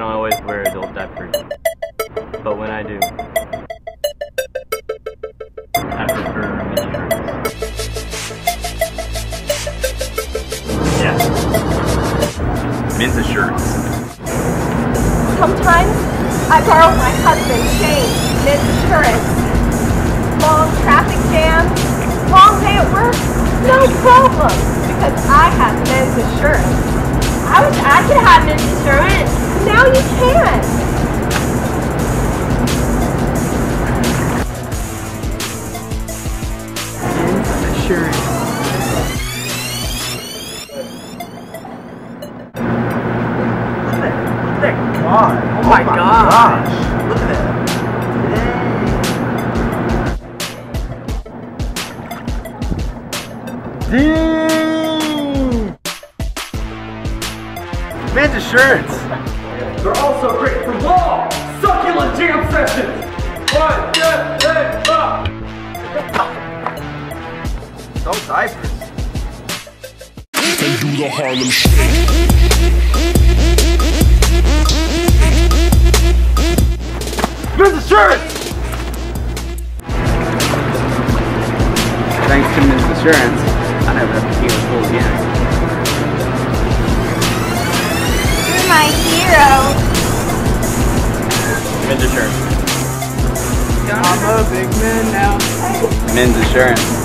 don't always wear adult diapers, but when I do, I prefer mini shirts. Yeah. Men's shirts. Sometimes I borrow my husband's change, men's insurance. Long traffic jam, long day at work, no problem, because I have men's insurance. I wish I could have men's insurance. Now you can. Men's insurance. God. Oh my gosh. Look at that. Dang. Men's insurance. They're also great for long, succulent jam sessions. 1, 2, 3, 4. Those diapers. They do the Harlem Shake. Men's insurance! Thanks to Men's insurance, I never have to keep it full again. You're my hero. Men's insurance. I'm a big man now. Men's insurance.